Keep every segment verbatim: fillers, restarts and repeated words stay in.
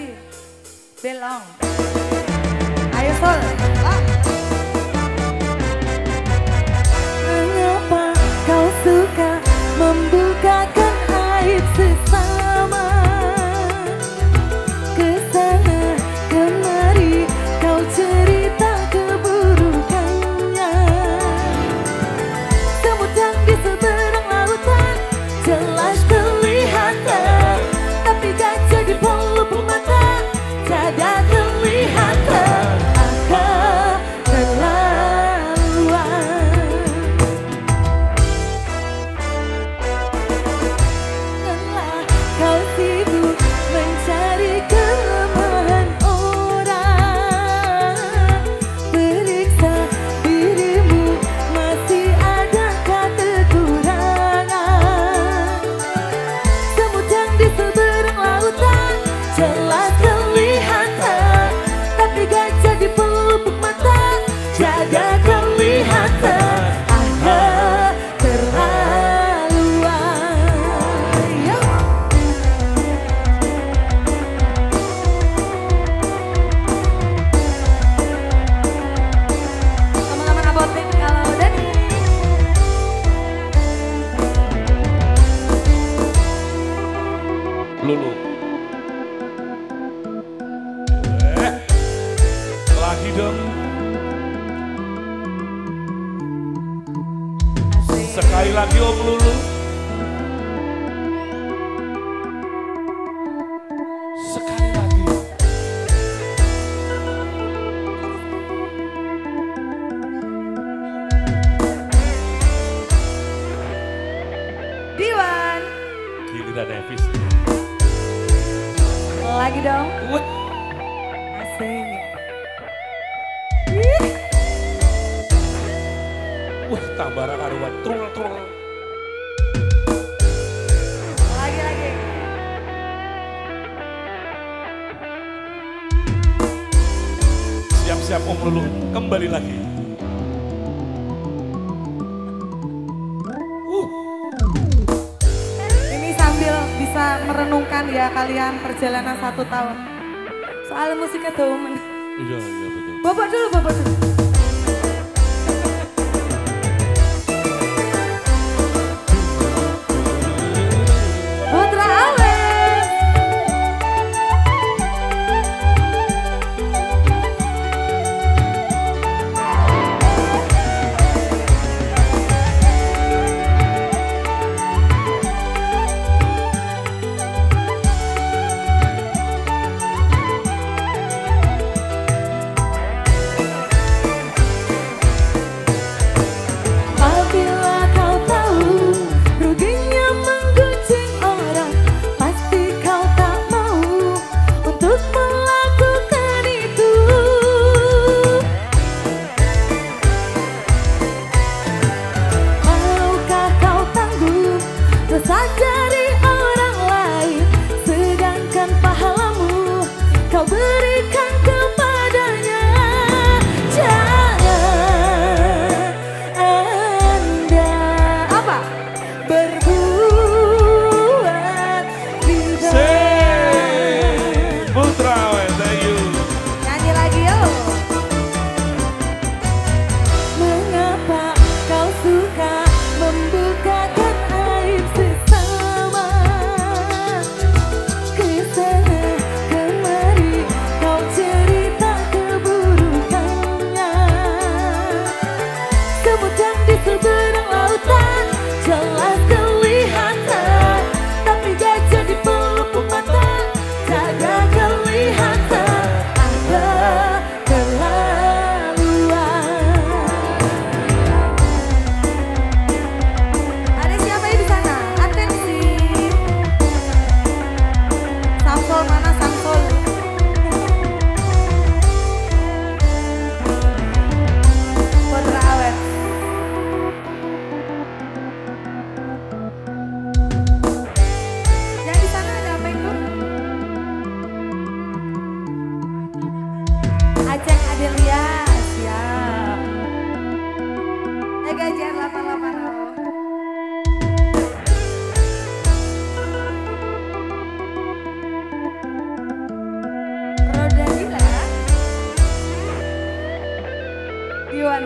lagi. Belong. Ayo Sol. Ah. Mengapa kau suka membukakan aib sesama? Kesana kemari kau cerita keburukannya. Semut yang di seberang lautan jelas kelihatan, tapi gajah di pelupuk mata tidak kelihatan. Ah, terlaluan. Lelah kau sibuk mencari kelemahan orang. Periksa dirimu, masih adakah kekurangan? Semut yang di seberang lautan jelas kelihatan, tapi gajah di pelupuk mata jaga kelihatan. Ah, terlaluan. Yo. Teman-teman abotin kalau udah nih. Lulu. Eh, lagi dong. Sekali lagi Om Lulu. Sekali lagi. Diwan. Giliran Nevis. Lagi dong. Wah, Asik. wah tambah karuan. Trung trung. Lagi lagi. Siap-siap Om Lulu. Kembali lagi. Uh, Ini sambil bisa merenungkan ya kalian perjalanan satu tahun. Soal musiknya tuh. iya iya betul. Bapak dulu, bapak dulu. Putra Awen.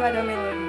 daripada melodi.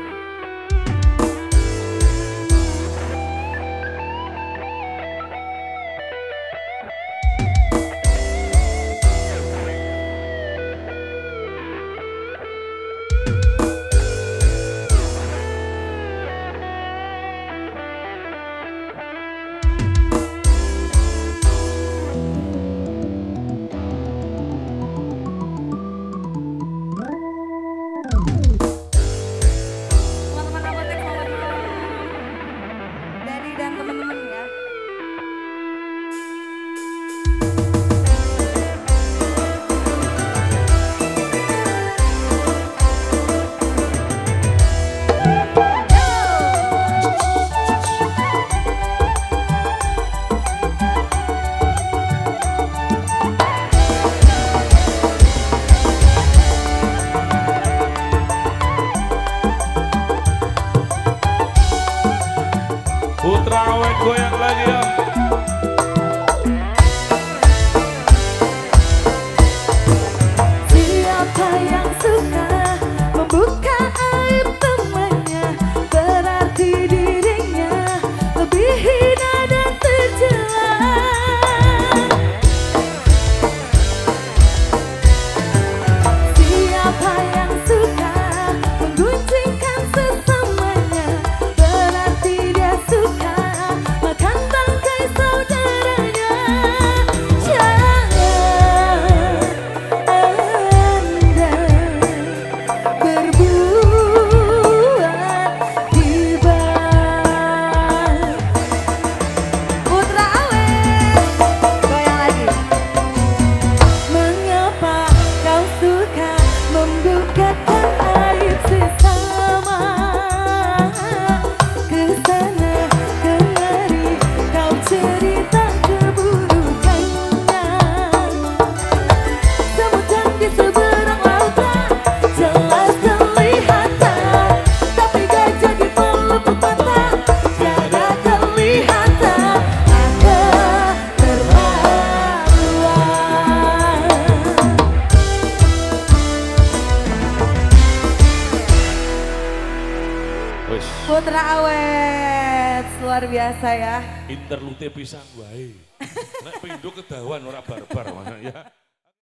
Putra awet goyang lagi ya. Siapa yang suka membuka aib temannya, berarti dirinya lebih hina dan tercela. Siapa yang suka menggunjingkan sesamanya, berarti dia suka makan bangkai saudaranya. Jangan Anda berbuat tiba. Putra awet, goyang lagi. Mengapa kau suka membukakan aib sesama? Kesana kemari kau cerita keburukannya. Samudang di seberang lautan jelas kelihatan, tapi gajah di pelupuk mata tiada kelihatan. Anda terlaluan. Wes, Putra awet, luar biasa ya. interlude pisan wae. Nek pindho kedawan ora barbar mana ya.